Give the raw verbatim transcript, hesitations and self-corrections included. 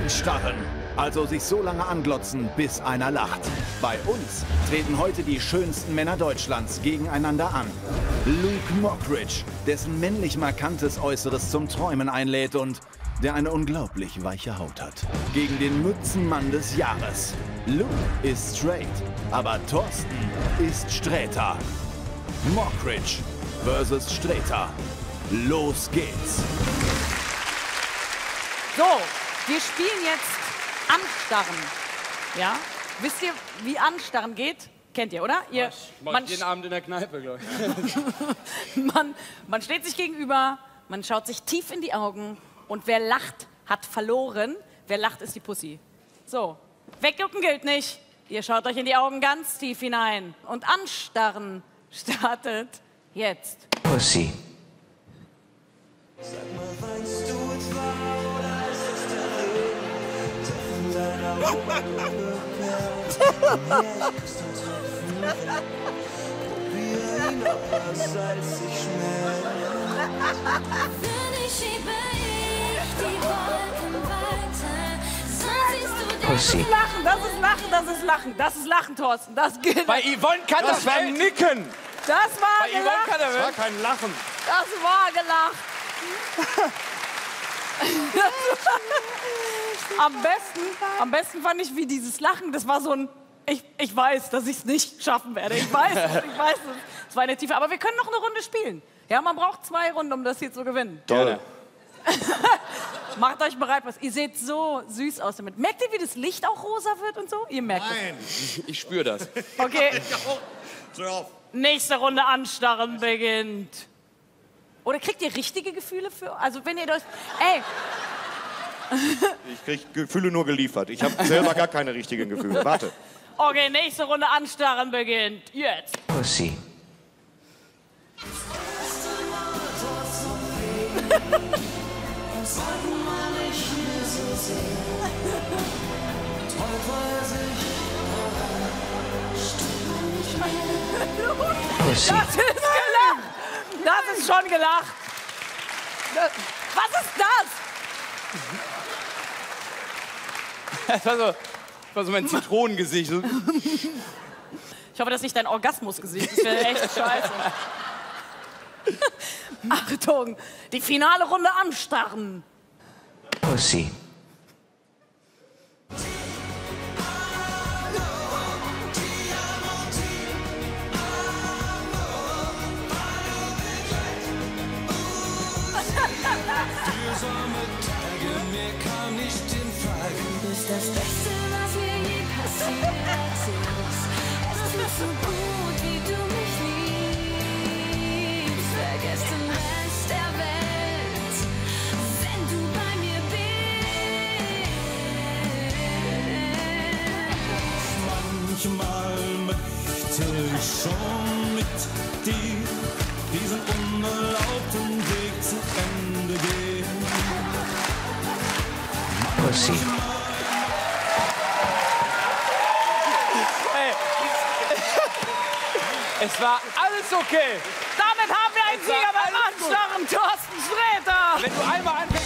Anstarren. Also sich so lange anglotzen, bis einer lacht. Bei uns treten heute die schönsten Männer Deutschlands gegeneinander an. Luke Mockridge, dessen männlich markantes Äußeres zum Träumen einlädt und der eine unglaublich weiche Haut hat. Gegen den Mützenmann des Jahres. Luke ist straight, aber Thorsten ist Sträter. Mockridge versus Sträter. Los geht's. So, wir spielen jetzt Anstarren. Ja? Wisst ihr, wie Anstarren geht? Kennt ihr, oder? Ihr, mach man, jeden Abend in der Kneipe, glaube ich. man, man steht sich gegenüber, man schaut sich tief in die Augen und wer lacht, hat verloren. Wer lacht, ist die Pussy. So, weggucken gilt nicht. Ihr schaut euch in die Augen ganz tief hinein. Und Anstarren startet jetzt. Pussy. Sag mal, weinst du etwa oder ist es der Regen? Treffen deiner Probier ihn, ob er salzig schmeckt. Wenn ich schiebe ich die Wolken weiter, sonst siehst du den Pussy. Lachen, das ist Lachen, das ist Lachen, das ist Lachen, Thorsten. Das gilt. Bei Yvonne kann das, Das war Welt. Nicken. Das war Bei Yvonne gelacht. kann er Das war Welt. kein Lachen. Das war gelacht. am, besten, am besten fand ich, wie dieses Lachen, das war so ein, ich, ich weiß, dass ich es nicht schaffen werde. Ich weiß es, ich weiß es. Es war eine Tiefe, aber wir können noch eine Runde spielen. Ja, man braucht zwei Runden, um das hier zu gewinnen. Toll. Macht euch bereit, was. Ihr seht so süß aus damit. Merkt ihr, wie das Licht auch rosa wird und so? Ihr merkt Nein. Ich, ich spüre das. es. Okay, Hör auf. nächste Runde Anstarren beginnt. Oder kriegt ihr richtige Gefühle für? Also wenn ihr das... Ey, Ich krieg Gefühle nur geliefert. Ich habe selber gar keine richtigen Gefühle. Warte. okay, nächste Runde Anstarren beginnt. Jetzt. Pussy. Pussy. Das ist gelacht. Das ist schon gelacht. Das, was ist das? Das war so, das war so mein Zitronengesicht. So. Ich hoffe, das ist nicht dein Orgasmusgesicht. Das wäre echt scheiße. Achtung, die finale Runde Anstarren. Pussy. Du bist das Beste, was mir je passiert ist. Es ist so gut, wie du mich liebst. Vergiss den Rest der Welt, wenn du bei mir bist. Manchmal möchte ich schon mit dir diesen unerlaubten Weg zu Ende gehen. Pussy. Ey. Es war alles okay. Damit haben wir einen Es war Sieger beim alles gut. Anstarren, Thorsten Sträter. Wenn du einmal anfängst,